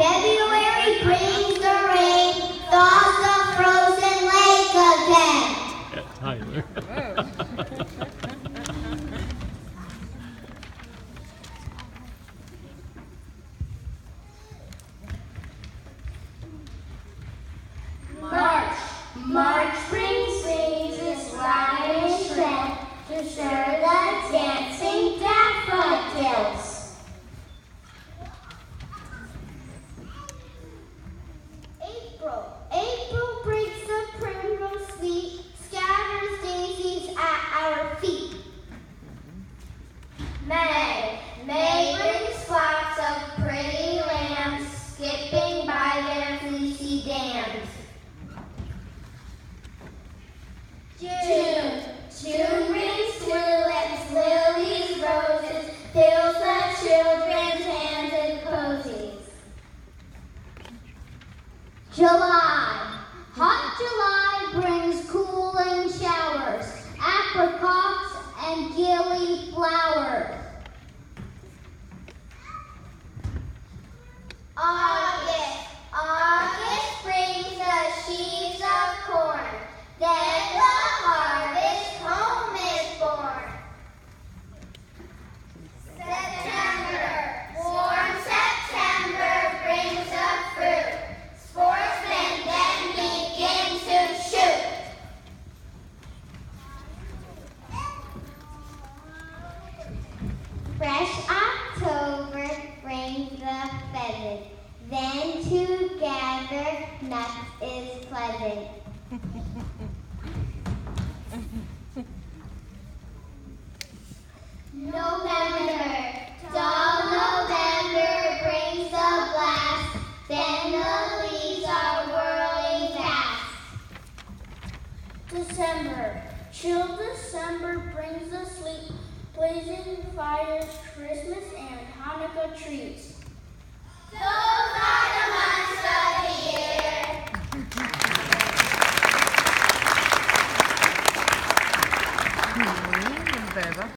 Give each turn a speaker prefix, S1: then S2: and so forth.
S1: February brings the rain, thaws the frozen lake again.
S2: Tyler.
S1: March brings its loud and shred to stir the dancing daffodils. April brings the primrose sweet, scatters daisies at our feet. May brings flocks of pretty lambs, skipping by their fleecy dams. June brings tulips, lilies, roses, fills the children's hands in posies. Hot July brings cooling showers, apricots and gilly flowers. August brings the sheaves of corn, then the harvest home is born. Warm September brings the fruit, sportsmen then begin to shoot. Fresh October brings the pheasant, then to gather nuts is pleasant. Dull November brings the blast, then the leaves are whirling fast.
S3: Chill December brings the sleep, blazing fires, Christmas and Hanukkah trees.
S1: So